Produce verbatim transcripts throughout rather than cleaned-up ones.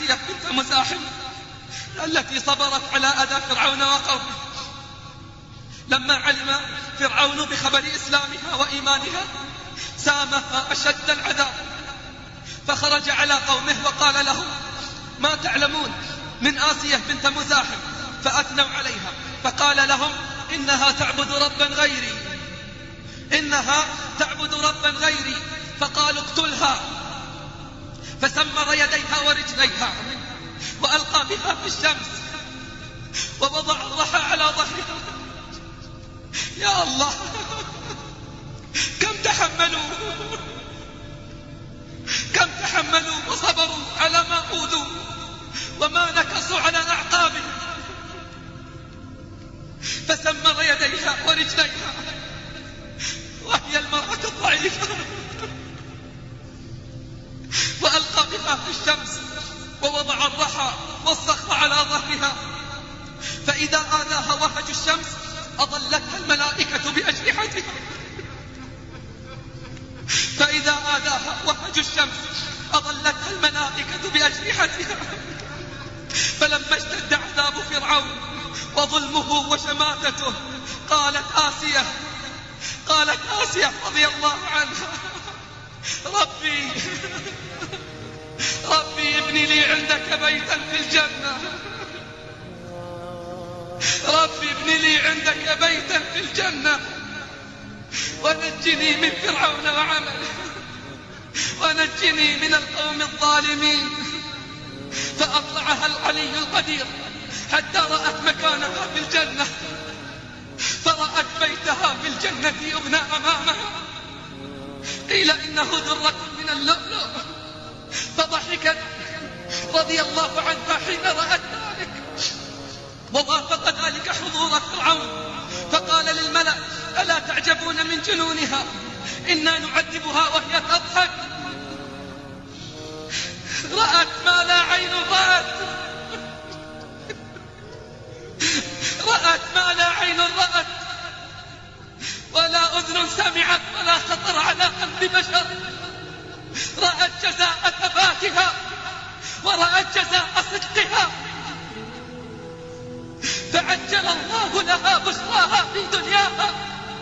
آسية بنت مزاحم التي صبرت على أذى فرعون وقومه. لما علم فرعون بخبر إسلامها وإيمانها سامها أشد العذاب، فخرج على قومه وقال لهم: ما تعلمون من آسية بنت مزاحم؟ فأثنوا عليها، فقال لهم: إنها تعبد ربا غيري، إنها تعبد ربا غيري. فقالوا: اقتلها. فسمر يديها ورجليها وألقى بها في الشمس ووضع الضحى على ظهرها. يا الله، كم تحملوا كم تحملوا وصبروا على ما أوذوا وما نكصوا على أعقابهم. فسمر يديها ورجليها وهي المرأة الضعيفة وألقى بها في الشمس ووضع الرحى والصخر على ظهرها. فإذا آذاها وهج الشمس أضلتها الملائكة بأجنحتها فإذا آذاها وهج الشمس أضلتها الملائكة بأجنحتها. فلما اشتد عذاب فرعون وظلمه وشماتته قالت آسية قالت آسية رضي الله عنها: ربي ربي ابني لي عندك بيتا في الجنة، ربي ابني لي عندك بيتا في الجنة ونجني من فرعون وعمله ونجني من القوم الظالمين. فأطلعها العلي القدير حتى رأت مكانها في الجنة، فرأت بيتها في الجنة يبنى أمامها. قيل إنه درة من اللؤلؤ، فضحكت رضي الله عنها حين رأت ذلك. ووافق ذلك حضور فرعون فقال للملأ: ألا تعجبون من جنونها؟ إنا نعذبها وهي تضحك. رأت ما لا عين رأت رأت ما لا عين رأت ولا أذن سمعت ولا خطر على قلب بشر. رأت جزاء ثباتها ورأت جزاء صدقها، فعجل الله لها بشراها في دنياها،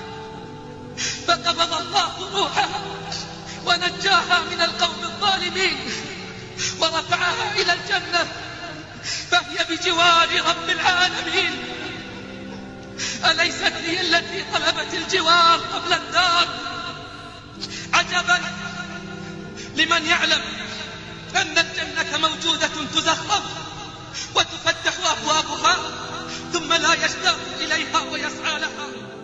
فقبض الله روحها ونجاها من القوم الظالمين ورفعها إلى الجنة، فهي بجوار رب العالمين. أليست هي التي طلبت الجوار قبل الدار؟ عجبا لمن يعلم أن الجنة موجودة تزخرف وتفتح أبوابها ثم لا يشتاق إليها ويسعى لها.